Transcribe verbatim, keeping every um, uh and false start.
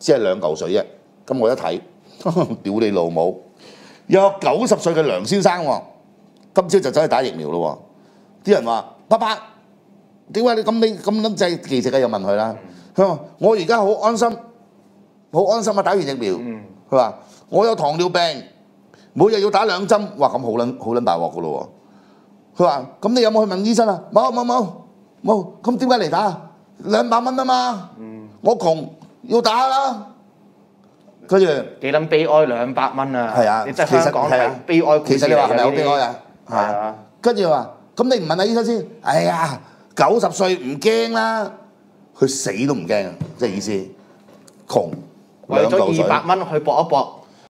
只係兩嚿水啫。咁我一睇，屌你老母！有九十歲嘅梁先生喎，今朝就走去打疫苗咯喎。啲人話：伯伯，點解你咁你咁撚滯忌食啊？又問佢啦。佢話：我而家好安心，好安心啊！打完疫苗，佢話：我有糖尿病，每日要打兩針。哇！咁好撚好撚大鑊噶咯喎。佢話：咁你有冇去問醫生啊？冇冇冇冇。咁點解嚟打？兩百蚊啊嘛。我窮要打啦。跟住幾撚悲哀兩百蚊啊！ 係啊， 你真係香港係悲哀故事嚟嘅。 其實你話係咪好悲哀啊？ 係啊。 跟住話：咁你唔問下醫生先？哎呀，九十歲唔驚啦，佢死都唔驚啊！即係意思窮為兩嚿水咗二百蚊去搏一搏。